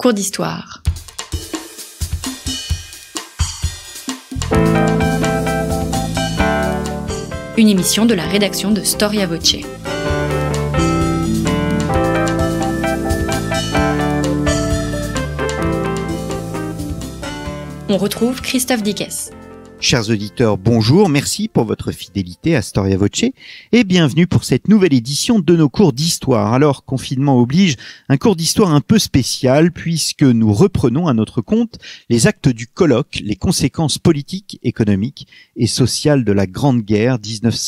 cours d'histoire. Une émission de la rédaction de Storia Voce. On retrouve Christophe Dickès. Chers auditeurs, bonjour, merci pour votre fidélité à Storia Voce et bienvenue pour cette nouvelle édition de nos cours d'histoire. Alors, confinement oblige, un cours d'histoire un peu spécial puisque nous reprenons à notre compte les actes du colloque, les conséquences politiques, économiques et sociales de la Grande Guerre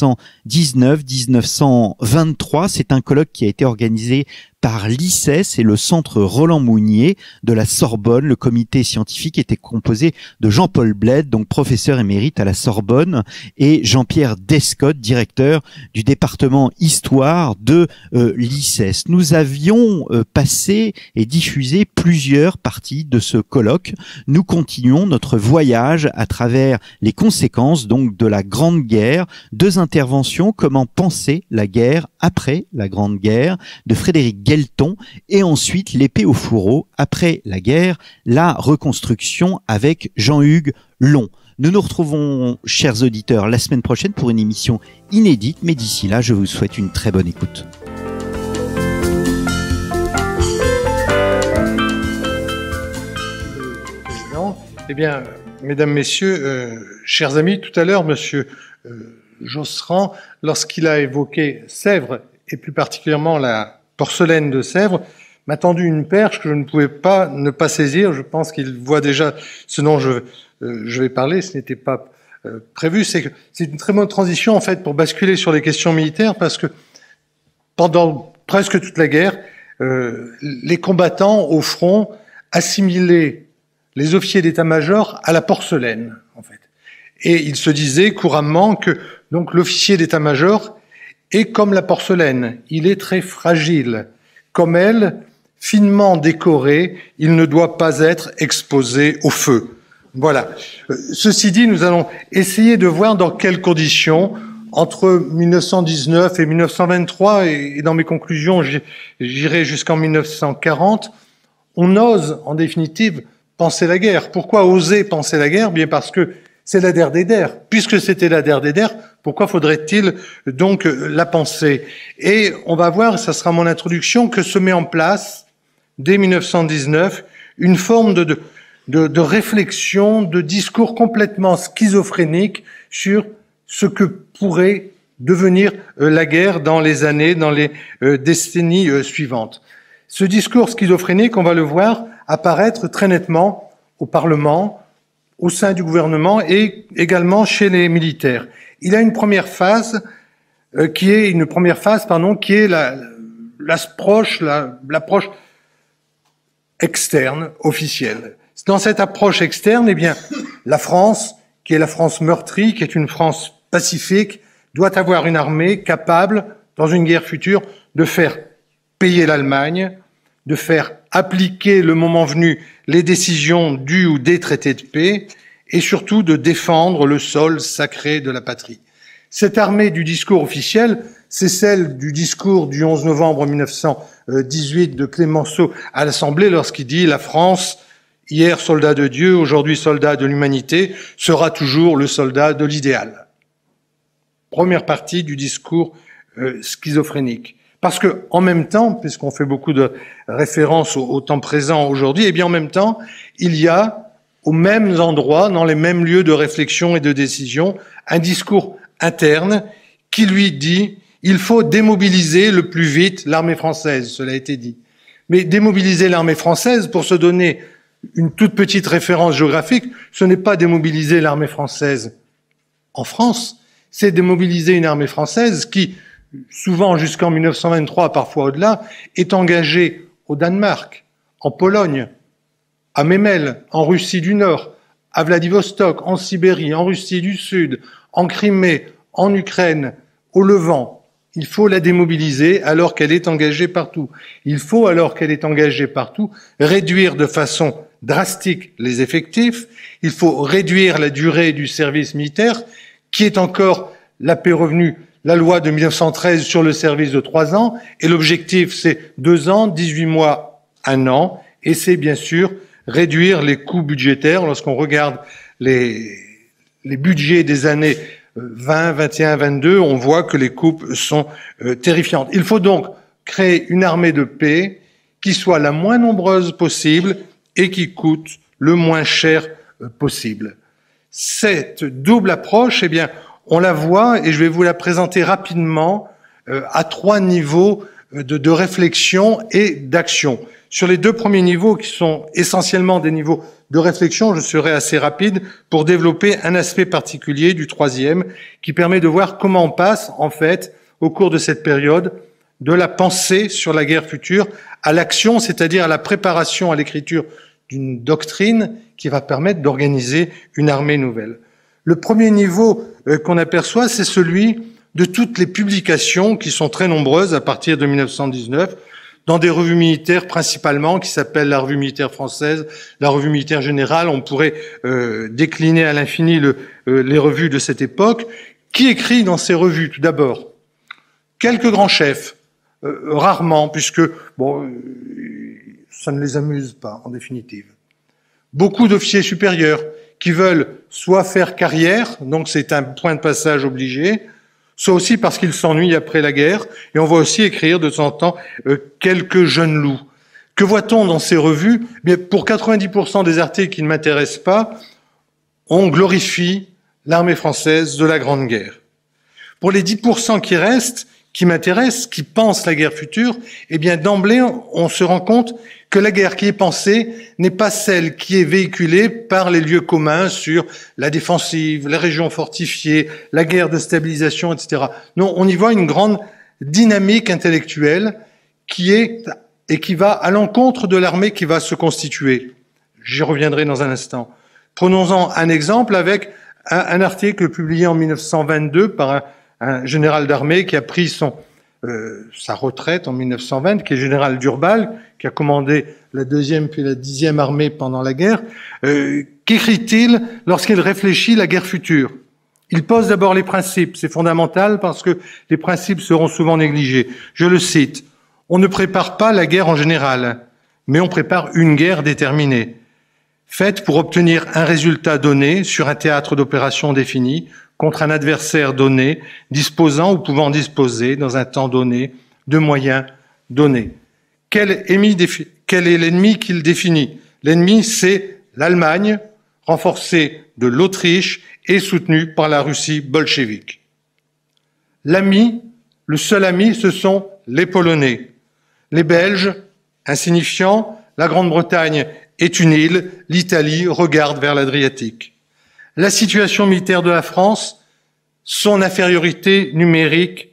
1919-1923. C'est un colloque qui a été organisé par l'ICES et le centre Roland Mounier de la Sorbonne. Le comité scientifique était composé de Jean-Paul Bled, donc professeur émérite à la Sorbonne, et Jean-Pierre Descotte, directeur du département Histoire de l'ICES. Nous avions passé et diffusé plusieurs parties de ce colloque. Nous continuons notre voyage à travers les conséquences donc de la Grande Guerre. Deux interventions, comment penser la guerre après la Grande Guerre, de Frédéric Guelton, et ensuite l'épée au fourreau après la guerre, la reconstruction avec Jean-Hugues Long. Nous nous retrouvons, chers auditeurs, la semaine prochaine pour une émission inédite, mais d'ici là, je vous souhaite une très bonne écoute. Président, eh bien, mesdames, messieurs, chers amis, tout à l'heure, monsieur Josserand, lorsqu'il a évoqué Sèvres, et plus particulièrement la porcelaine de Sèvres, m'a tendu une perche que je ne pouvais pas ne pas saisir. Je pense qu'il voit déjà ce dont je vais parler. Ce n'était pas prévu. C'est une très bonne transition, en fait, pour basculer sur les questions militaires, parce que pendant presque toute la guerre, les combattants au front assimilaient les officiers d'état-major à la porcelaine, en fait. Et il se disait couramment que donc l'officier d'état-major est comme la porcelaine, il est très fragile. Comme elle, finement décoré, il ne doit pas être exposé au feu. Voilà. Ceci dit, nous allons essayer de voir dans quelles conditions, entre 1919 et 1923, et dans mes conclusions, j'irai jusqu'en 1940, on ose, en définitive, penser la guerre. Pourquoi oser penser la guerre ? Bien parce que c'est la der des der. Puisque c'était la der des der, pourquoi faudrait-il donc la penser ? Et on va voir, ça sera mon introduction, que se met en place, dès 1919, une forme de réflexion, de discours complètement schizophrénique sur ce que pourrait devenir la guerre dans les années, dans les décennies suivantes. Ce discours schizophrénique, on va le voir apparaître très nettement au Parlement, au sein du gouvernement et également chez les militaires. Il y a une première phase qui est l'approche externe officielle. Dans cette approche externe, eh bien, la France, qui est la France meurtrie, qui est une France pacifique, doit avoir une armée capable, dans une guerre future, de faire payer l'Allemagne, de faire appliquer le moment venu les décisions du ou des traités de paix, et surtout de défendre le sol sacré de la patrie. Cette armée du discours officiel, c'est celle du discours du 11 novembre 1918 de Clémenceau à l'Assemblée, lorsqu'il dit « La France, hier soldat de Dieu, aujourd'hui soldat de l'humanité, sera toujours le soldat de l'idéal ». Première partie du discours schizophrénique. Parce que, en même temps, puisqu'on fait beaucoup de références au temps présent aujourd'hui, eh bien, en même temps, il y a, aux mêmes endroits, dans les mêmes lieux de réflexion et de décision, un discours interne qui lui dit « il faut démobiliser le plus vite l'armée française », cela a été dit. Mais démobiliser l'armée française, pour se donner une toute petite référence géographique, ce n'est pas démobiliser l'armée française en France, c'est démobiliser une armée française qui, souvent jusqu'en 1923, parfois au-delà, est engagée au Danemark, en Pologne, à Memel, en Russie du Nord, à Vladivostok, en Sibérie, en Russie du Sud, en Crimée, en Ukraine, au Levant. Il faut la démobiliser alors qu'elle est engagée partout. Il faut, alors qu'elle est engagée partout, réduire de façon drastique les effectifs. Il faut réduire la durée du service militaire, qui est encore la paix revenue, la loi de 1913 sur le service de 3 ans. Et l'objectif, c'est 2 ans, 18 mois, 1 an. et c'est bien sûr réduire les coûts budgétaires. Lorsqu'on regarde les budgets des années 20, 21, 22, on voit que les coupes sont terrifiantes. Il faut donc créer une armée de paix qui soit la moins nombreuse possible et qui coûte le moins cher possible. Cette double approche, eh bien, on la voit, et je vais vous la présenter rapidement, à 3 niveaux de réflexion et d'action. Sur les 2 premiers niveaux, qui sont essentiellement des niveaux de réflexion, je serai assez rapide pour développer un aspect particulier du 3e, qui permet de voir comment on passe, en fait, au cours de cette période, de la pensée sur la guerre future à l'action, c'est-à-dire à la préparation à l'écriture d'une doctrine qui va permettre d'organiser une armée nouvelle. Le premier niveau qu'on aperçoit, c'est celui de toutes les publications qui sont très nombreuses à partir de 1919, dans des revues militaires principalement, qui s'appellent la Revue militaire française, la Revue militaire générale. On pourrait décliner à l'infini les revues de cette époque. Qui écrit dans ces revues? Tout d'abord, quelques grands chefs, rarement, puisque ça ne les amuse pas, en définitive. Beaucoup d'officiers supérieurs qui veulent soit faire carrière, donc c'est un point de passage obligé, soit aussi parce qu'ils s'ennuient après la guerre, et on voit aussi écrire de temps en temps quelques jeunes loups. Que voit-on dans ces revues? Bien, pour 90% des articles qui ne m'intéressent pas, on glorifie l'armée française de la Grande Guerre. Pour les 10% qui restent, qui m'intéressent, qui pensent la guerre future, eh bien d'emblée, on se rend compte que la guerre qui est pensée n'est pas celle qui est véhiculée par les lieux communs sur la défensive, les régions fortifiées, la guerre de stabilisation, etc. Non, on y voit une grande dynamique intellectuelle qui va à l'encontre de l'armée qui va se constituer. J'y reviendrai dans un instant. Prenons-en un exemple avec un article publié en 1922 par un général d'armée qui a pris sa retraite en 1920, qui est général d'Urbal, qui a commandé la 2e puis la 10e armée pendant la guerre. Qu'écrit-il lorsqu'il réfléchit la guerre future? Il pose d'abord les principes, c'est fondamental parce que les principes seront souvent négligés. Je le cite, « On ne prépare pas la guerre en général, mais on prépare une guerre déterminée, faite pour obtenir un résultat donné sur un théâtre d'opération défini, contre un adversaire donné, disposant ou pouvant disposer, dans un temps donné, de moyens donnés. » Quel est l'ennemi qu'il définit? L'ennemi, c'est l'Allemagne, renforcée de l'Autriche et soutenue par la Russie bolchevique. L'ami, le seul ami, ce sont les Polonais. Les Belges, insignifiants, la Grande-Bretagne est une île, l'Italie regarde vers l'Adriatique. La situation militaire de la France, son infériorité numérique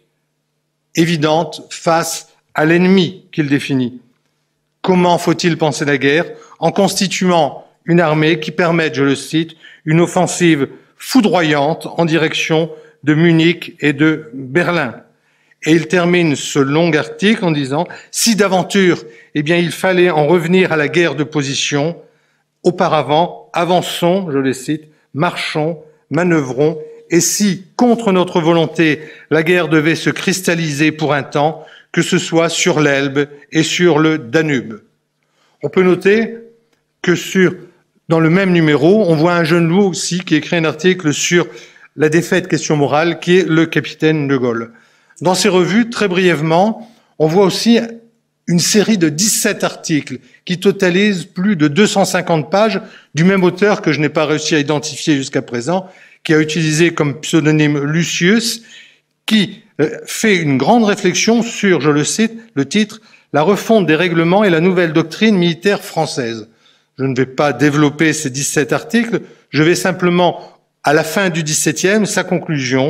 évidente face à l'ennemi qu'il définit. Comment faut-il penser la guerre? En constituant une armée qui permette, je le cite, une offensive foudroyante en direction de Munich et de Berlin. Et il termine ce long article en disant « Si d'aventure, il fallait en revenir à la guerre de position, auparavant, avançons, je le cite, marchons, manœuvrons, et si, contre notre volonté, la guerre devait se cristalliser pour un temps, que ce soit sur l'Elbe et sur le Danube. » On peut noter que dans le même numéro, on voit un jeune loup aussi qui écrit un article sur la défaite question morale, qui est le capitaine de Gaulle. Dans ces revues, très brièvement, on voit aussi une série de 17 articles qui totalisent plus de 250 pages du même auteur que je n'ai pas réussi à identifier jusqu'à présent, qui a utilisé comme pseudonyme Lucius, qui fait une grande réflexion sur, je le cite, le titre « La refonte des règlements et la nouvelle doctrine militaire française ». Je ne vais pas développer ces 17 articles, je vais simplement, à la fin du 17e, sa conclusion.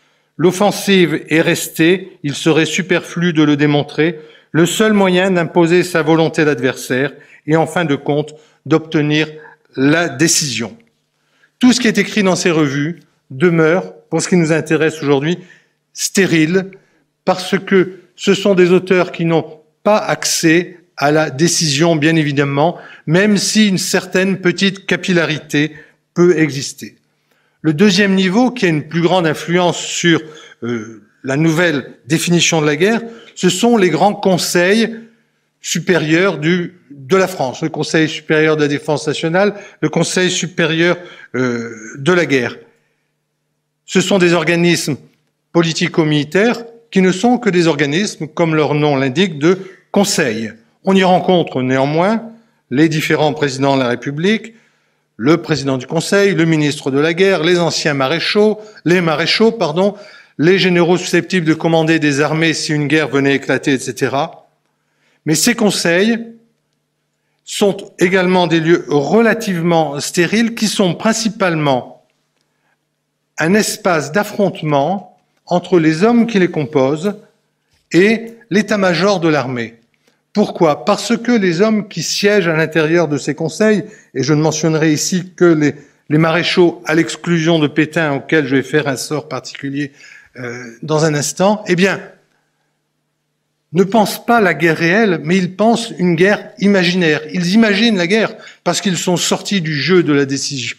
L'offensive est restée, il serait superflu de le démontrer, le seul moyen d'imposer sa volonté d'adversaire et, en fin de compte, d'obtenir la décision. Tout ce qui est écrit dans ces revues demeure, pour ce qui nous intéresse aujourd'hui, stérile, parce que ce sont des auteurs qui n'ont pas accès à la décision, bien évidemment, même si une certaine petite capillarité peut exister. Le deuxième niveau, qui a une plus grande influence sur la nouvelle définition de la guerre, ce sont les grands conseils supérieurs de la France, le Conseil supérieur de la défense nationale, le Conseil supérieur de la guerre. Ce sont des organismes politico-militaires qui ne sont que des organismes, comme leur nom l'indique, de conseil. On y rencontre néanmoins les différents présidents de la République, le président du Conseil, le ministre de la guerre, les anciens maréchaux, les généraux susceptibles de commander des armées si une guerre venait éclater, etc. Mais ces conseils sont également des lieux relativement stériles qui sont principalement un espace d'affrontement entre les hommes qui les composent et l'état-major de l'armée. Pourquoi? Parce que les hommes qui siègent à l'intérieur de ces conseils, et je ne mentionnerai ici que les maréchaux à l'exclusion de Pétain, auxquels je vais faire un sort particulier dans un instant, eh bien, ne pensent pas la guerre réelle, mais ils pensent une guerre imaginaire. Ils imaginent la guerre parce qu'ils sont sortis du jeu de la décision,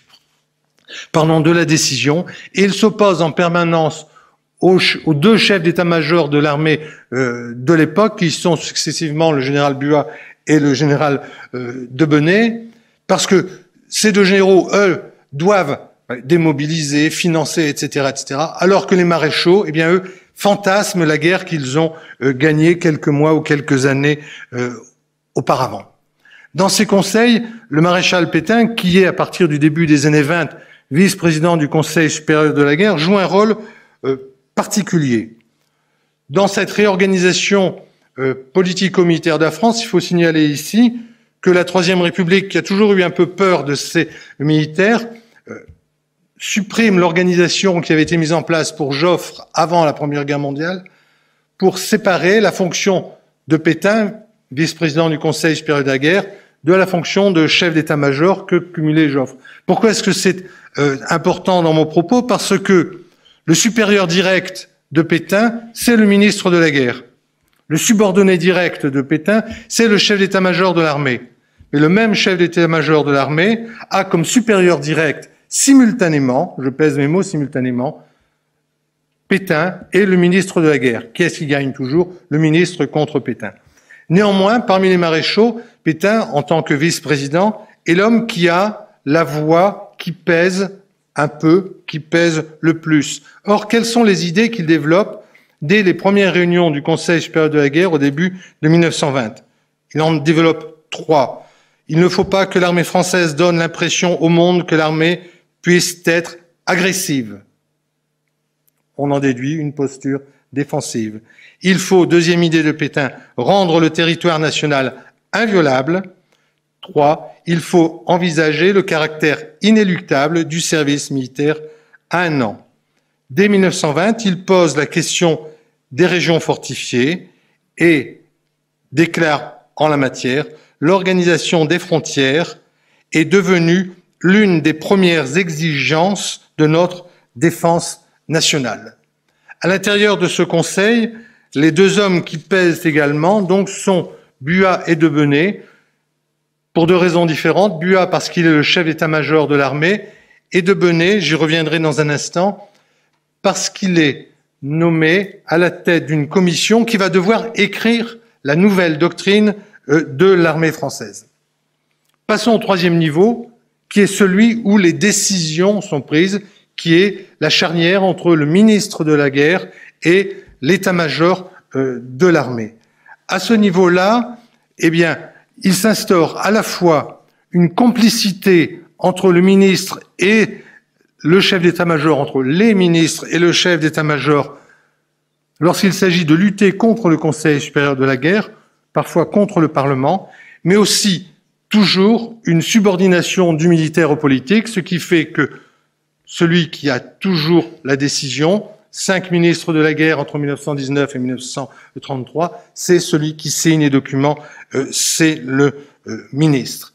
et ils s'opposent en permanence aux deux chefs d'état-major de l'armée de l'époque, qui sont successivement le général Buat et le général Debenay, parce que ces deux généraux, eux, doivent démobiliser, financer, etc., alors que les maréchaux, eh bien, eux, fantasment la guerre qu'ils ont gagnée quelques mois ou quelques années auparavant. Dans ces conseils, le maréchal Pétain, qui est, à partir du début des années 20, vice-président du Conseil supérieur de la guerre, joue un rôle particulier. Dans cette réorganisation politico-militaire de la France, il faut signaler ici que la Troisième République, qui a toujours eu un peu peur de ces militaires, supprime l'organisation qui avait été mise en place pour Joffre avant la Première Guerre mondiale, pour séparer la fonction de Pétain, vice-président du Conseil supérieur de la guerre, de la fonction de chef d'état-major que cumulait Joffre. Pourquoi est-ce que c'est important dans mon propos? Parce que le supérieur direct de Pétain, c'est le ministre de la guerre. Le subordonné direct de Pétain, c'est le chef d'état-major de l'armée. Mais le même chef d'état-major de l'armée a comme supérieur direct simultanément, je pèse mes mots, simultanément, Pétain et le ministre de la guerre. Qui est-ce qui gagne toujours? Le ministre contre Pétain. Néanmoins, parmi les maréchaux, Pétain, en tant que vice-président, est l'homme qui a la voix qui pèse un peu, qui pèse le plus. Or, quelles sont les idées qu'il développe dès les premières réunions du Conseil supérieur de la guerre au début de 1920? Il en développe 3. Il ne faut pas que l'armée française donne l'impression au monde que l'armée puisse être agressive. On en déduit une posture défensive. Il faut, deuxième idée de Pétain, rendre le territoire national inviolable. 3. Il faut envisager le caractère inéluctable du service militaire à 1 an. Dès 1920, il pose la question des régions fortifiées et déclare en la matière: l'organisation des frontières est devenue l'une des premières exigences de notre défense nationale. À l'intérieur de ce Conseil, les deux hommes qui pèsent également donc sont Buat et Debenay, pour 2 raisons différentes. Buat parce qu'il est le chef d'état-major de l'armée, et Debenay, j'y reviendrai dans un instant, parce qu'il est nommé à la tête d'une commission qui va devoir écrire la nouvelle doctrine de l'armée française. Passons au 3e niveau, qui est celui où les décisions sont prises, qui est la charnière entre le ministre de la guerre et l'état-major de l'armée. À ce niveau-là, eh bien, il s'instaure à la fois une complicité entre le ministre et le chef d'état-major, entre les ministres et le chef d'état-major, lorsqu'il s'agit de lutter contre le Conseil supérieur de la guerre, parfois contre le Parlement, mais aussi toujours une subordination du militaire au politique, ce qui fait que celui qui a toujours la décision, 5 ministres de la guerre entre 1919 et 1933, c'est celui qui signe les documents, c'est le ministre.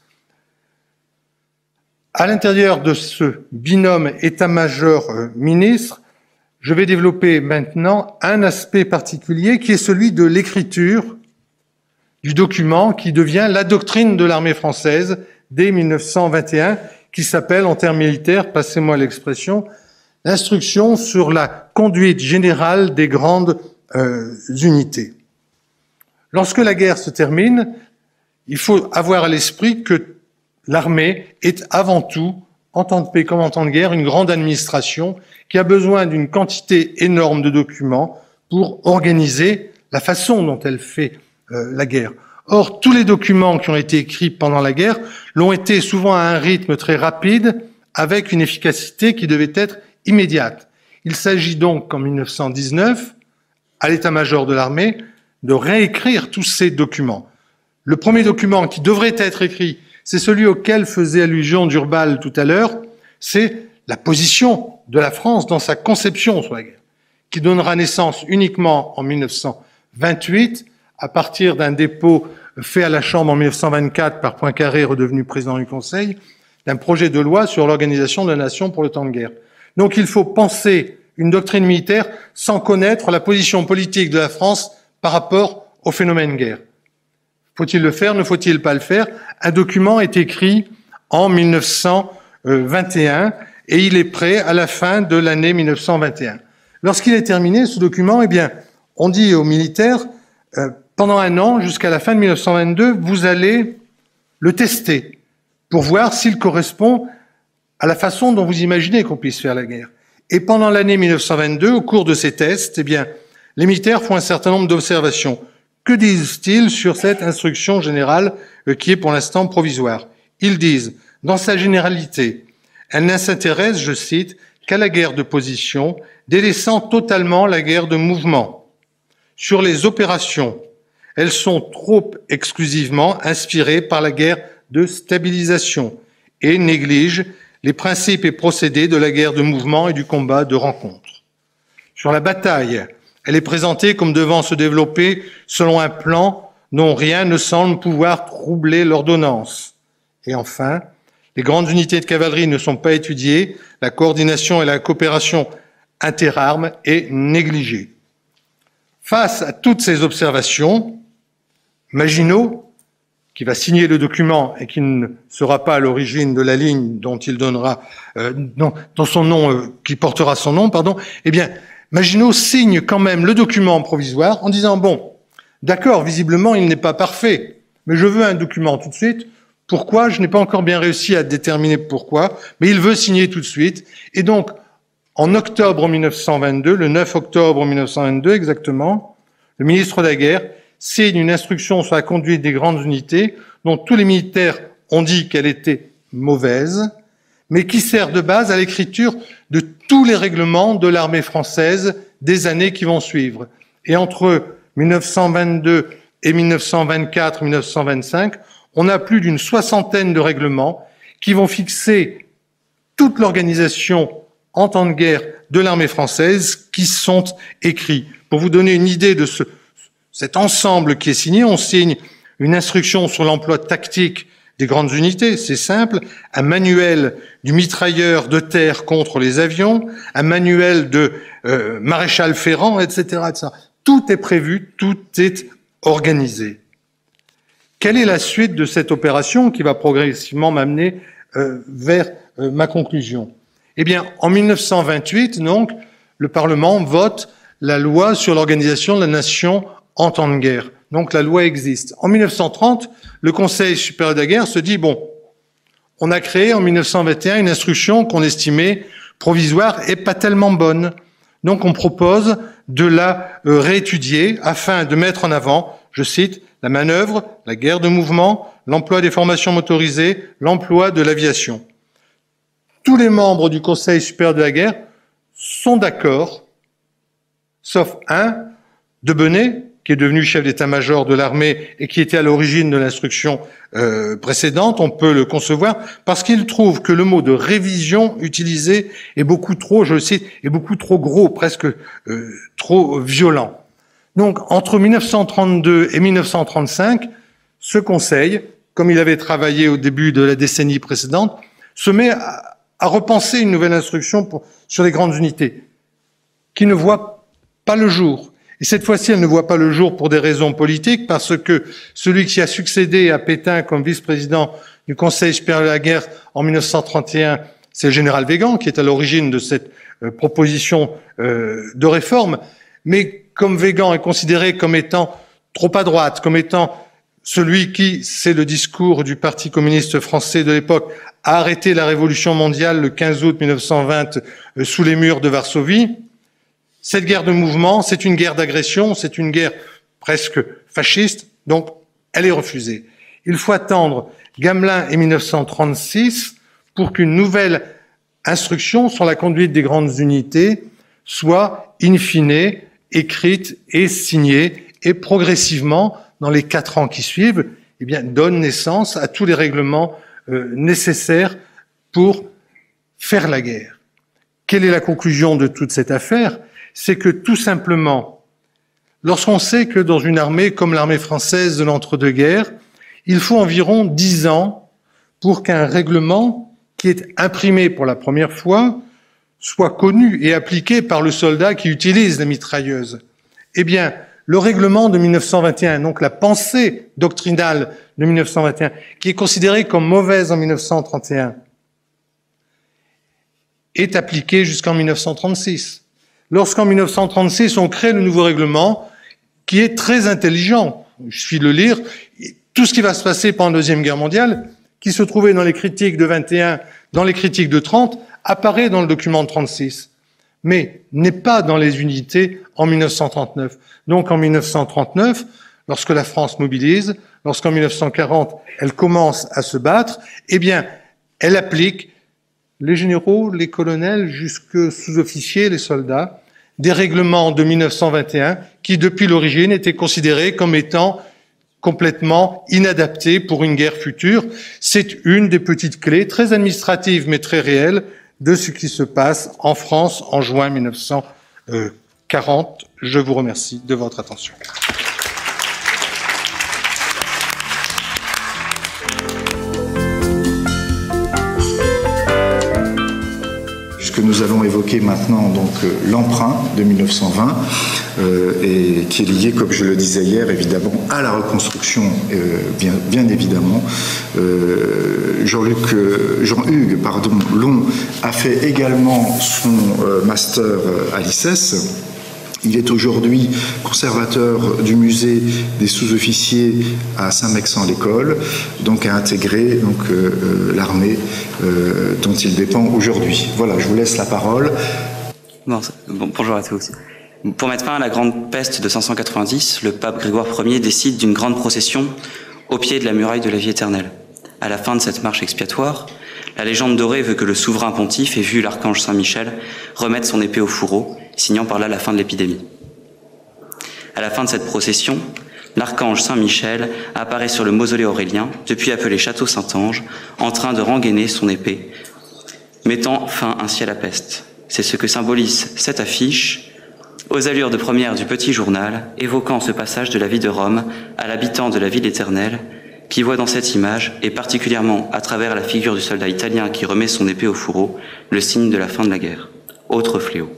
À l'intérieur de ce binôme état-major-ministre, je vais développer maintenant un aspect particulier qui est celui de l'écriture du document qui devient la doctrine de l'armée française dès 1921, qui s'appelle, en termes militaires, passez-moi l'expression, l'instruction sur la conduite générale des grandes unités. Lorsque la guerre se termine, il faut avoir à l'esprit que l'armée est avant tout, en temps de paix comme en temps de guerre, une grande administration qui a besoin d'une quantité énorme de documents pour organiser la façon dont elle fait la guerre. Or, tous les documents qui ont été écrits pendant la guerre l'ont été souvent à un rythme très rapide, avec une efficacité qui devait être immédiate. Il s'agit donc, en 1919, à l'état-major de l'armée, de réécrire tous ces documents. Le premier document qui devrait être écrit, c'est celui auquel faisait allusion Durbal tout à l'heure, c'est la position de la France dans sa conception sur la guerre, qui donnera naissance uniquement en 1928, à partir d'un dépôt fait à la Chambre en 1924 par Poincaré, redevenu président du Conseil, d'un projet de loi sur l'organisation de la nation pour le temps de guerre. Donc il faut penser une doctrine militaire sans connaître la position politique de la France par rapport au phénomène guerre. Faut-il le faire, ne faut-il pas le faire? Un document est écrit en 1921 et il est prêt à la fin de l'année 1921. Lorsqu'il est terminé, ce document, eh bien, on dit aux militaires, pendant un an, jusqu'à la fin de 1922, vous allez le tester pour voir s'il correspond à la façon dont vous imaginez qu'on puisse faire la guerre. Et pendant l'année 1922, au cours de ces tests, eh bien, les militaires font un certain nombre d'observations. Que disent-ils sur cette instruction générale qui est pour l'instant provisoire? Ils disent, dans sa généralité, elle ne s'intéresse, je cite, qu'à la guerre de position, délaissant totalement la guerre de mouvement. Sur les opérations, elles sont trop exclusivement inspirées par la guerre de stabilisation et négligent les principes et procédés de la guerre de mouvement et du combat de rencontre. Sur la bataille, elle est présentée comme devant se développer selon un plan dont rien ne semble pouvoir troubler l'ordonnance. Et enfin, les grandes unités de cavalerie ne sont pas étudiées, la coordination et la coopération interarmes est négligée. Face à toutes ces observations, Maginot, qui va signer le document et qui ne sera pas à l'origine de la ligne dont il donnera, dans son nom, qui portera son nom, eh bien, Maginot signe quand même le document provisoire en disant, bon, d'accord, visiblement, il n'est pas parfait, mais je veux un document tout de suite. Pourquoi? Je n'ai pas encore bien réussi à déterminer pourquoi, mais il veut signer tout de suite. Et donc, en octobre 1922, le 9 octobre 1922 exactement, le ministre de la Guerre signe une instruction sur la conduite des grandes unités dont tous les militaires ont dit qu'elle était mauvaise, mais qui sert de base à l'écriture de tous les règlements de l'armée française des années qui vont suivre. Et entre 1922 et 1924-1925, on a plus d'une soixantaine de règlements qui vont fixer toute l'organisation en temps de guerre de l'armée française qui sont écrits. Pour vous donner une idée de cet ensemble qui est signé, on signe une instruction sur l'emploi tactique des grandes unités, c'est simple, un manuel du mitrailleur de terre contre les avions, un manuel de maréchal Ferrand, etc., etc. Tout est prévu, tout est organisé. Quelle est la suite de cette opération qui va progressivement m'amener vers ma conclusion? Eh bien, en 1928, donc, le Parlement vote la loi sur l'organisation de la nation en temps de guerre. Donc, la loi existe. En 1930, le Conseil supérieur de la guerre se dit, bon, on a créé en 1921 une instruction qu'on estimait provisoire et pas tellement bonne. Donc, on propose de la réétudier afin de mettre en avant, je cite, la manœuvre, la guerre de mouvement, l'emploi des formations motorisées, l'emploi de l'aviation. Tous les membres du Conseil supérieur de la guerre sont d'accord, sauf un, Debenay, qui est devenu chef d'état-major de l'armée et qui était à l'origine de l'instruction précédente. On peut le concevoir parce qu'il trouve que le mot de révision utilisé est beaucoup trop, je le cite, est beaucoup trop gros, presque trop violent. Donc, entre 1932 et 1935, ce Conseil, comme il avait travaillé au début de la décennie précédente, se met à repenser une nouvelle instruction sur les grandes unités, qui ne voit pas le jour. Et cette fois-ci, elle ne voit pas le jour pour des raisons politiques, parce que celui qui a succédé à Pétain comme vice-président du Conseil supérieur de la guerre en 1931, c'est le général Weygand, qui est à l'origine de cette proposition de réforme. Mais comme Weygand est considéré comme étant trop à droite, comme étant celui qui, c'est le discours du Parti communiste français de l'époque, a arrêté la révolution mondiale le 15 août 1920 sous les murs de Varsovie. Cette guerre de mouvement, c'est une guerre d'agression, c'est une guerre presque fasciste, donc elle est refusée. Il faut attendre Gamelin et 1936 pour qu'une nouvelle instruction sur la conduite des grandes unités soit, in fine, écrite et signée, et progressivement, dans les 4 ans qui suivent, eh bien, donne naissance à tous les règlements nécessaires pour faire la guerre. Quelle est la conclusion de toute cette affaire? C'est que tout simplement, lorsqu'on sait que dans une armée comme l'armée française de l'entre-deux-guerres, il faut environ 10 ans pour qu'un règlement qui est imprimé pour la première fois soit connu et appliqué par le soldat qui utilise la mitrailleuse. Eh bien, le règlement de 1921, donc la pensée doctrinale de 1921, qui est considérée comme mauvaise en 1931, est appliquée jusqu'en 1936. Lorsqu'en 1936, on crée le nouveau règlement, qui est très intelligent, il suffit de le lire, tout ce qui va se passer pendant la Deuxième Guerre mondiale, qui se trouvait dans les critiques de 21, dans les critiques de 30, apparaît dans le document de 36, mais n'est pas dans les unités en 1939. Donc en 1939, lorsque la France mobilise, lorsqu'en 1940, elle commence à se battre, eh bien, elle applique, les généraux, les colonels, jusque sous-officiers, les soldats, des règlements de 1921 qui, depuis l'origine, étaient considérés comme étant complètement inadaptés pour une guerre future. C'est une des petites clés, très administratives mais très réelles, de ce qui se passe en France en juin 1940. Je vous remercie de votre attention. Que nous allons évoquer maintenant, donc l'emprunt de 1920, et qui est lié, comme je le disais hier, évidemment, à la reconstruction, bien évidemment. Jean-Hugues Long a fait également son master à l'ICES. Il est aujourd'hui conservateur du musée des sous-officiers à Saint-Mexan-l'École, donc a intégré l'armée dont il dépend aujourd'hui. Voilà, je vous laisse la parole. Bonjour à tous. Pour mettre fin à la grande peste de 590, le pape Grégoire Ier décide d'une grande procession au pied de la muraille de la vie éternelle. À la fin de cette marche expiatoire, la légende dorée veut que le souverain pontife ait vu l'archange Saint-Michel remettre son épée au fourreau, signant par là la fin de l'épidémie. À la fin de cette procession, l'archange Saint-Michel apparaît sur le mausolée aurélien, depuis appelé Château Saint-Ange, en train de rengainer son épée, mettant fin ainsi à la peste. C'est ce que symbolise cette affiche, aux allures de première du petit journal, évoquant ce passage de la vie de Rome à l'habitant de la ville éternelle, qui voit dans cette image, et particulièrement à travers la figure du soldat italien qui remet son épée au fourreau, le signe de la fin de la guerre. Autre fléau.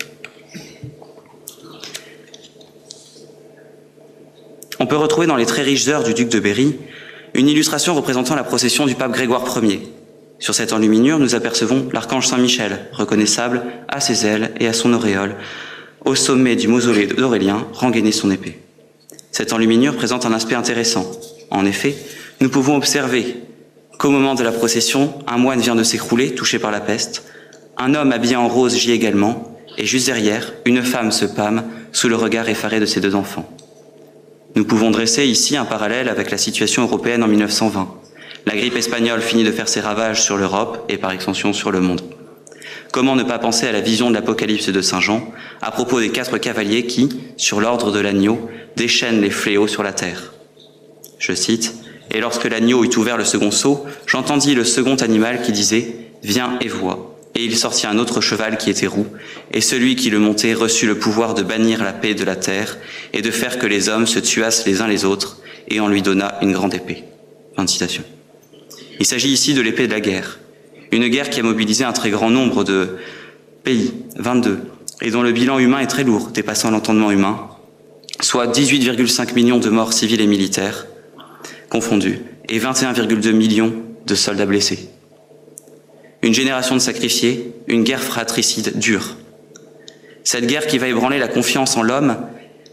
On peut retrouver dans les très riches heures du duc de Berry une illustration représentant la procession du pape Grégoire Ier. Sur cette enluminure, nous apercevons l'archange Saint-Michel, reconnaissable à ses ailes et à son auréole, au sommet du mausolée d'Aurélien, rengainer son épée. Cette enluminure présente un aspect intéressant. En effet, nous pouvons observer qu'au moment de la procession, un moine vient de s'écrouler, touché par la peste, un homme habillé en rose gît également, et juste derrière, une femme se pâme sous le regard effaré de ses 2 enfants. Nous pouvons dresser ici un parallèle avec la situation européenne en 1920. La grippe espagnole finit de faire ses ravages sur l'Europe et par extension sur le monde. Comment ne pas penser à la vision de l'Apocalypse de Saint Jean à propos des 4 cavaliers qui, sur l'ordre de l'agneau, déchaînent les fléaux sur la terre. Je cite, « Et lorsque l'agneau eut ouvert le second sceau, j'entendis le second animal qui disait « Viens et vois ». Et il sortit un autre cheval qui était roux, et celui qui le montait reçut le pouvoir de bannir la paix de la terre et de faire que les hommes se tuassent les uns les autres, et on lui donna une grande épée. » Fin de citation. Il s'agit ici de l'épée de la guerre, une guerre qui a mobilisé un très grand nombre de pays, 22, et dont le bilan humain est très lourd, dépassant l'entendement humain, soit 18,5 millions de morts civils et militaires confondus, et 21,2 millions de soldats blessés. Une génération de sacrifiés, une guerre fratricide dure. Cette guerre qui va ébranler la confiance en l'homme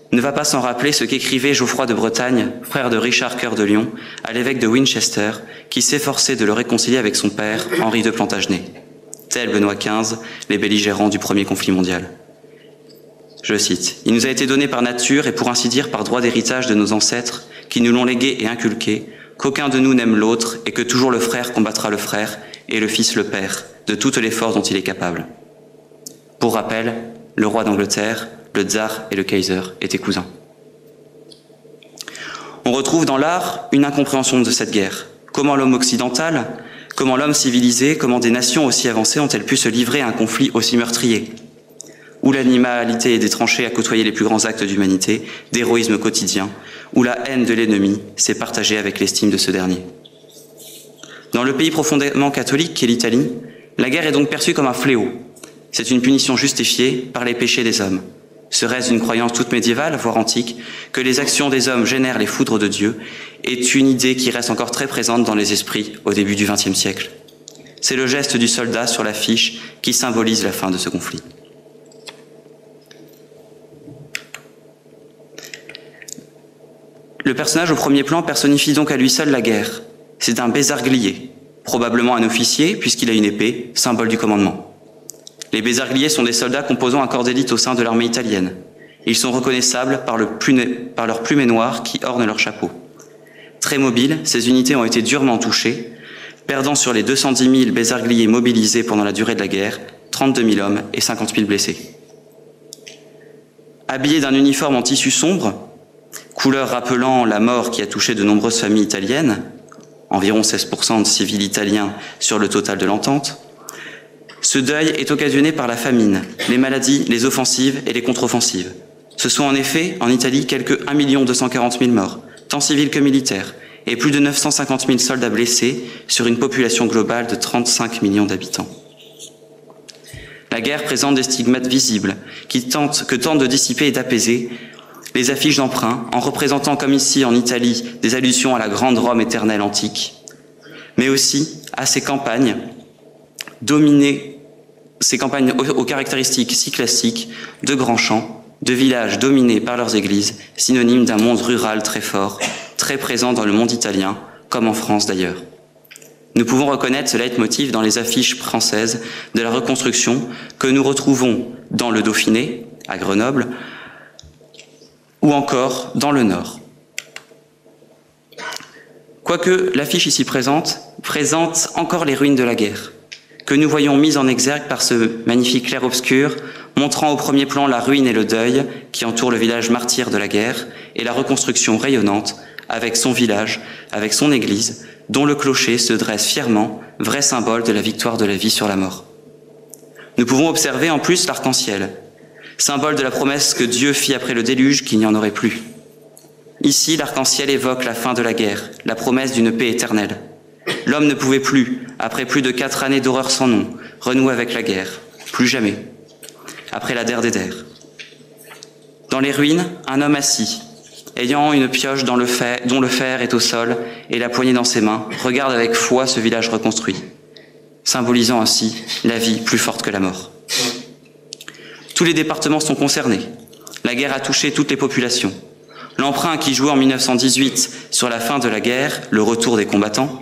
ne va pas sans rappeler ce qu'écrivait Geoffroy de Bretagne, frère de Richard Cœur de Lion, à l'évêque de Winchester, qui s'efforçait de le réconcilier avec son père, Henri de Plantagenet. Tel Benoît XV, les belligérants du premier conflit mondial. Je cite, « Il nous a été donné par nature et pour ainsi dire par droit d'héritage de nos ancêtres, qui nous l'ont légué et inculqué, qu'aucun de nous n'aime l'autre et que toujours le frère combattra le frère et le fils le père, de toutes les forces dont il est capable. » Pour rappel, le roi d'Angleterre, le tsar et le kaiser étaient cousins. On retrouve dans l'art une incompréhension de cette guerre. Comment l'homme occidental, comment l'homme civilisé, comment des nations aussi avancées ont-elles pu se livrer à un conflit aussi meurtrier, où l'animalité des tranchées a côtoyé les plus grands actes d'humanité, d'héroïsme quotidien, où la haine de l'ennemi s'est partagée avec l'estime de ce dernier. Dans le pays profondément catholique qu'est l'Italie, la guerre est donc perçue comme un fléau. C'est une punition justifiée par les péchés des hommes. Serait-ce une croyance toute médiévale, voire antique, que les actions des hommes génèrent les foudres de Dieu, est une idée qui reste encore très présente dans les esprits au début du XXe siècle. C'est le geste du soldat sur l'affiche qui symbolise la fin de ce conflit. Le personnage au premier plan personnifie donc à lui seul la guerre. C'est un bézarglier, probablement un officier puisqu'il a une épée, symbole du commandement. Les bézargliers sont des soldats composant un corps d'élite au sein de l'armée italienne. Ils sont reconnaissables par leur plumet noir qui orne leur chapeau. Très mobiles, ces unités ont été durement touchées, perdant sur les 210 000 bézargliers mobilisés pendant la durée de la guerre, 32 000 hommes et 50 000 blessés. Habillés d'un uniforme en tissu sombre, couleur rappelant la mort qui a touché de nombreuses familles italiennes, environ 16% de civils italiens sur le total de l'entente, ce deuil est occasionné par la famine, les maladies, les offensives et les contre-offensives. Ce sont en effet, en Italie, quelques 1 240 000 morts, tant civils que militaires, et plus de 950 000 soldats blessés sur une population globale de 35 millions d'habitants. La guerre présente des stigmates visibles que tentent de dissiper et d'apaiser les affiches d'emprunt, en représentant comme ici en Italie des allusions à la grande Rome éternelle antique, mais aussi à ces campagnes aux caractéristiques si classiques de grands champs, de villages dominés par leurs églises, synonymes d'un monde rural très fort, très présent dans le monde italien, comme en France d'ailleurs. Nous pouvons reconnaître ce leitmotiv dans les affiches françaises de la reconstruction que nous retrouvons dans le Dauphiné, à Grenoble, ou encore dans le Nord. Quoique l'affiche ici présente encore les ruines de la guerre, que nous voyons mises en exergue par ce magnifique clair-obscur, montrant au premier plan la ruine et le deuil qui entourent le village martyr de la guerre, et la reconstruction rayonnante avec son village, avec son église, dont le clocher se dresse fièrement, vrai symbole de la victoire de la vie sur la mort. Nous pouvons observer en plus l'arc-en-ciel, symbole de la promesse que Dieu fit après le déluge qu'il n'y en aurait plus. Ici, l'arc-en-ciel évoque la fin de la guerre, la promesse d'une paix éternelle. L'homme ne pouvait plus, après plus de 4 années d'horreur sans nom, renouer avec la guerre. Plus jamais. Après la der des der. Dans les ruines, un homme assis, ayant une pioche dont le fer est au sol et la poignée dans ses mains, regarde avec foi ce village reconstruit, symbolisant ainsi la vie plus forte que la mort. Tous les départements sont concernés. La guerre a touché toutes les populations. L'emprunt qui jouait en 1918 sur la fin de la guerre, le retour des combattants,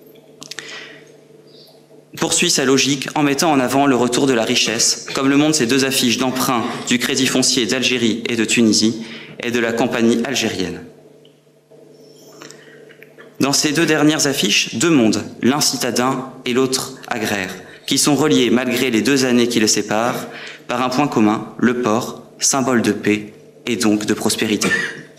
poursuit sa logique en mettant en avant le retour de la richesse, comme le montrent ces 2 affiches d'emprunt du Crédit foncier d'Algérie et de Tunisie et de la compagnie algérienne. Dans ces 2 dernières affiches, 2 mondes, l'un citadin et l'autre agraire, qui sont reliés malgré les 2 années qui les séparent par un point commun, le port, symbole de paix et donc de prospérité.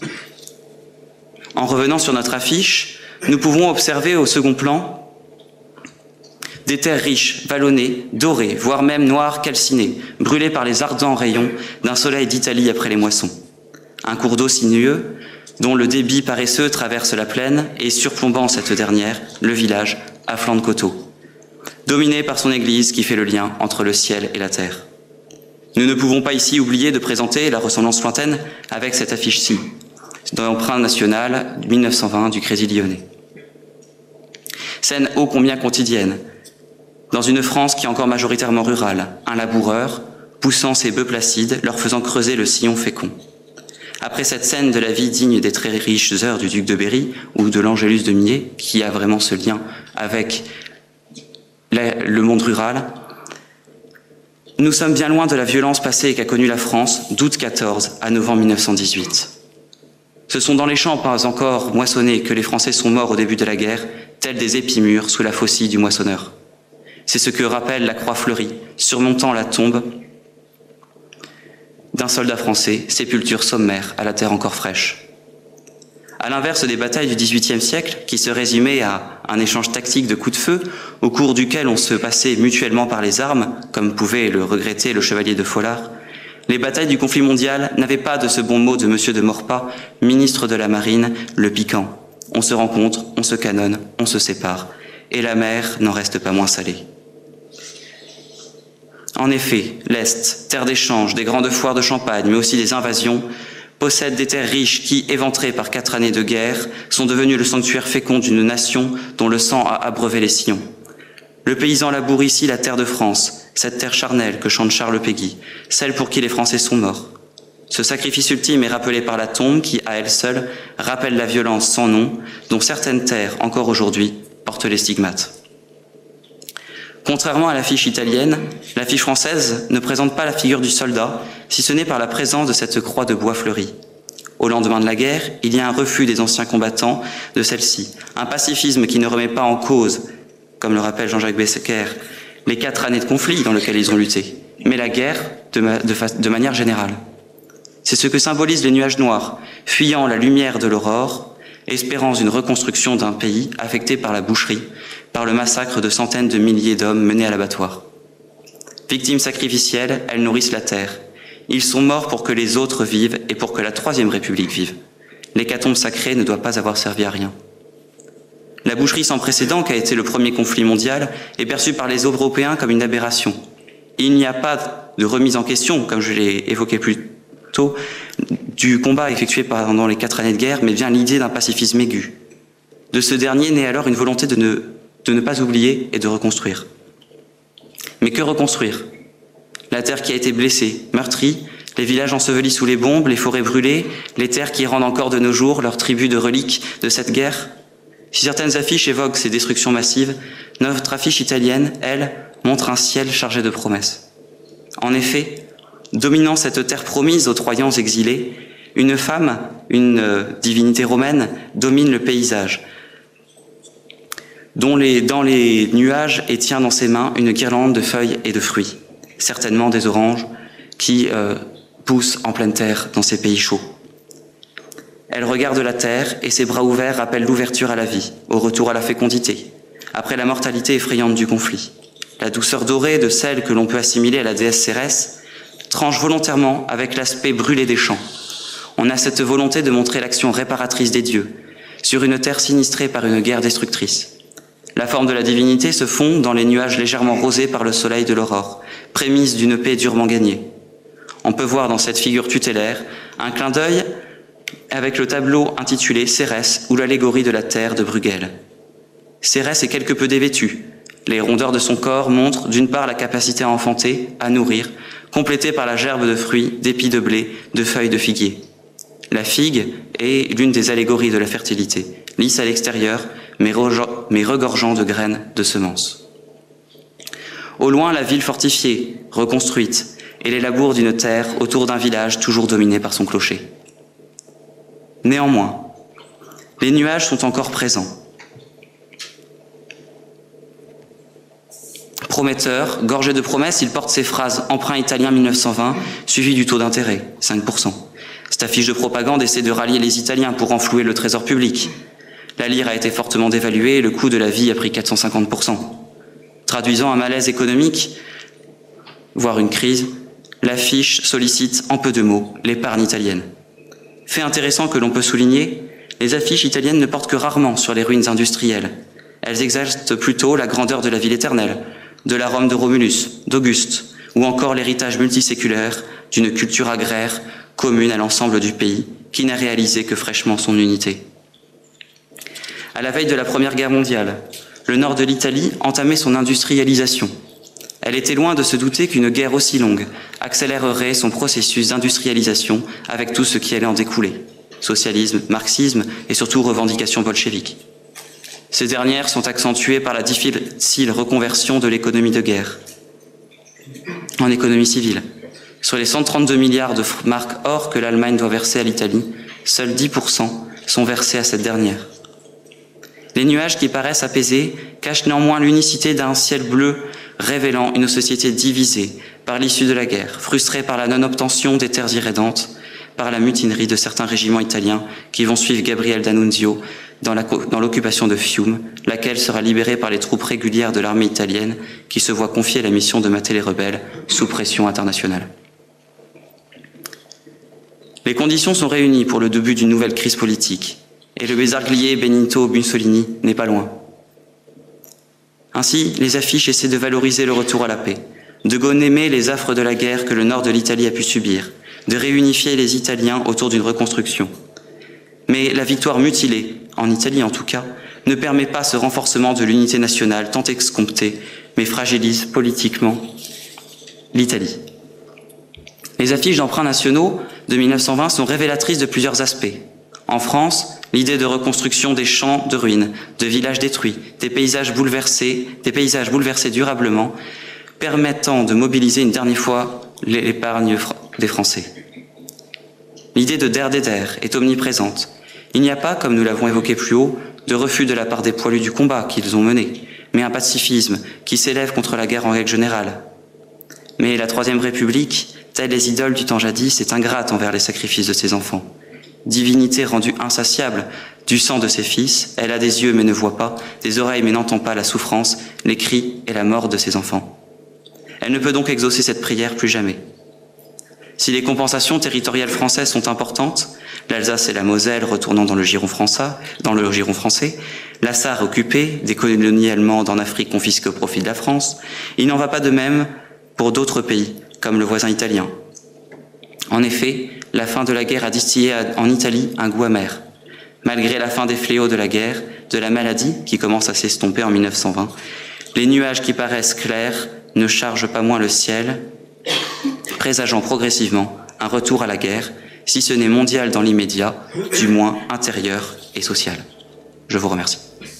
En revenant sur notre affiche, nous pouvons observer au second plan des terres riches, vallonnées, dorées, voire même noires calcinées, brûlées par les ardents rayons d'un soleil d'Italie après les moissons. Un cours d'eau sinueux, dont le débit paresseux traverse la plaine et surplombant cette dernière, le village à flanc de coteau, dominé par son église qui fait le lien entre le ciel et la terre. Nous ne pouvons pas ici oublier de présenter la ressemblance lointaine avec cette affiche-ci, dans l'emprunt national 1920 du Crédit Lyonnais. Scène ô combien quotidienne, dans une France qui est encore majoritairement rurale, un laboureur poussant ses bœufs placides, leur faisant creuser le sillon fécond. Après cette scène de la vie digne des très riches heures du duc de Berry ou de l'Angélus de Millet, qui a vraiment ce lien avec le monde rural, nous sommes bien loin de la violence passée qu'a connue la France d'août 14 à novembre 1918. Ce sont dans les champs pas encore moissonnés que les Français sont morts au début de la guerre, tels des épis mûrs sous la faucille du moissonneur. C'est ce que rappelle la croix fleurie, surmontant la tombe d'un soldat français, sépulture sommaire à la terre encore fraîche. À l'inverse des batailles du XVIIIe siècle, qui se résumaient à un échange tactique de coups de feu, au cours duquel on se passait mutuellement par les armes, comme pouvait le regretter le chevalier de Folard, les batailles du conflit mondial n'avaient pas de ce bon mot de Monsieur de Maurepas, ministre de la Marine, le piquant. On se rencontre, on se canonne, on se sépare, et la mer n'en reste pas moins salée. En effet, l'Est, terre d'échange, des grandes foires de champagne, mais aussi des invasions, possède des terres riches qui, éventrées par 4 années de guerre, sont devenues le sanctuaire fécond d'une nation dont le sang a abreuvé les sillons. Le paysan laboure ici la terre de France, cette terre charnelle que chante Charles Péguy, celle pour qui les Français sont morts. Ce sacrifice ultime est rappelé par la tombe qui, à elle seule, rappelle la violence sans nom dont certaines terres, encore aujourd'hui, portent les stigmates. Contrairement à l'affiche italienne, l'affiche française ne présente pas la figure du soldat, si ce n'est par la présence de cette croix de bois fleuri. Au lendemain de la guerre, il y a un refus des anciens combattants de celle-ci, un pacifisme qui ne remet pas en cause, comme le rappelle Jean-Jacques Becker, les 4 années de conflit dans lesquelles ils ont lutté, mais la guerre de manière générale. C'est ce que symbolisent les nuages noirs, fuyant la lumière de l'aurore, espérant une reconstruction d'un pays affecté par la boucherie, par le massacre de centaines de milliers d'hommes menés à l'abattoir. Victimes sacrificielles, elles nourrissent la terre. Ils sont morts pour que les autres vivent et pour que la Troisième République vive. L'hécatombe sacrée ne doit pas avoir servi à rien. La boucherie sans précédent, qui a été le premier conflit mondial, est perçue par les Européens comme une aberration. Il n'y a pas de remise en question, comme je l'ai évoqué plus tôt, du combat effectué pendant les 4 années de guerre, mais bien l'idée d'un pacifisme aigu. De ce dernier naît alors une volonté de ne pas oublier et de reconstruire. Mais que reconstruire? La terre qui a été blessée, meurtrie, les villages ensevelis sous les bombes, les forêts brûlées, les terres qui rendent encore de nos jours leur tribu de reliques de cette guerre. Si certaines affiches évoquent ces destructions massives, notre affiche italienne, elle, montre un ciel chargé de promesses. En effet, dominant cette terre promise aux Troyens exilés, une femme, une divinité romaine, domine le paysage, dans les nuages et tient dans ses mains une guirlande de feuilles et de fruits, certainement des oranges qui poussent en pleine terre dans ces pays chauds. Elle regarde la terre et ses bras ouverts rappellent l'ouverture à la vie, au retour à la fécondité, après la mortalité effrayante du conflit. La douceur dorée de celle que l'on peut assimiler à la déesse Cérès tranche volontairement avec l'aspect brûlé des champs. On a cette volonté de montrer l'action réparatrice des dieux, sur une terre sinistrée par une guerre destructrice. La forme de la divinité se fond dans les nuages légèrement rosés par le soleil de l'aurore, prémisse d'une paix durement gagnée. On peut voir dans cette figure tutélaire un clin d'œil avec le tableau intitulé Cérès ou l'allégorie de la terre de Bruegel. Cérès est quelque peu dévêtue. Les rondeurs de son corps montrent d'une part la capacité à enfanter, à nourrir, complétée par la gerbe de fruits, d'épis de blé, de feuilles de figuier. La figue est l'une des allégories de la fertilité, lisse à l'extérieur, mais regorgeant de graines, de semences. Au loin, la ville fortifiée, reconstruite, et les labours d'une terre autour d'un village toujours dominé par son clocher. Néanmoins, les nuages sont encore présents. Prometteur, gorgé de promesses, il porte ces phrases emprunt italien 1920, suivi du taux d'intérêt, 5%. Cette affiche de propagande essaie de rallier les Italiens pour renflouer le trésor public. La lire a été fortement dévaluée et le coût de la vie a pris 450%. Traduisant un malaise économique, voire une crise, l'affiche sollicite en peu de mots l'épargne italienne. Fait intéressant que l'on peut souligner, les affiches italiennes ne portent que rarement sur les ruines industrielles. Elles exaltent plutôt la grandeur de la ville éternelle, de la Rome de Romulus, d'Auguste, ou encore l'héritage multiséculaire d'une culture agraire commune à l'ensemble du pays, qui n'a réalisé que fraîchement son unité. À la veille de la Première Guerre mondiale, le nord de l'Italie entamait son industrialisation. Elle était loin de se douter qu'une guerre aussi longue accélérerait son processus d'industrialisation avec tout ce qui allait en découler. Socialisme, marxisme et surtout revendications bolcheviques. Ces dernières sont accentuées par la difficile reconversion de l'économie de guerre en économie civile. Sur les 132 milliards de marques or que l'Allemagne doit verser à l'Italie, seuls 10% sont versés à cette dernière. Les nuages qui paraissent apaisés cachent néanmoins l'unicité d'un ciel bleu révélant une société divisée par l'issue de la guerre, frustrée par la non-obtention des terres irrédentes, par la mutinerie de certains régiments italiens qui vont suivre Gabriel D'Annunzio dans l'occupation de Fiume, laquelle sera libérée par les troupes régulières de l'armée italienne qui se voit confier la mission de mater les rebelles sous pression internationale. Les conditions sont réunies pour le début d'une nouvelle crise politique, et le bézarglier Benito Mussolini n'est pas loin. Ainsi, les affiches essaient de valoriser le retour à la paix, de gommer les affres de la guerre que le nord de l'Italie a pu subir, de réunifier les Italiens autour d'une reconstruction. Mais la victoire mutilée, en Italie en tout cas, ne permet pas ce renforcement de l'unité nationale tant escomptée, mais fragilise politiquement l'Italie. Les affiches d'emprunts nationaux de 1920 sont révélatrices de plusieurs aspects. En France, l'idée de reconstruction des champs de ruines, de villages détruits, des paysages bouleversés durablement, permettant de mobiliser une dernière fois l'épargne des Français. L'idée de der des der est omniprésente. Il n'y a pas, comme nous l'avons évoqué plus haut, de refus de la part des poilus du combat qu'ils ont mené, mais un pacifisme qui s'élève contre la guerre en règle générale. Mais la Troisième République, telles les idoles du temps jadis, est ingrate envers les sacrifices de ses enfants. Divinité rendue insatiable du sang de ses fils, elle a des yeux mais ne voit pas, des oreilles mais n'entend pas la souffrance, les cris et la mort de ses enfants. Elle ne peut donc exaucer cette prière plus jamais. Si les compensations territoriales françaises sont importantes, l'Alsace et la Moselle retournant dans le giron français, la Sarre occupée, des colonies allemandes en Afrique confisquées au profit de la France, il n'en va pas de même pour d'autres pays, comme le voisin italien. En effet, la fin de la guerre a distillé en Italie un goût amer. Malgré la fin des fléaux de la guerre, de la maladie qui commence à s'estomper en 1920, les nuages qui paraissent clairs ne chargent pas moins le ciel, présageant progressivement un retour à la guerre, si ce n'est mondial dans l'immédiat, du moins intérieur et social. Je vous remercie.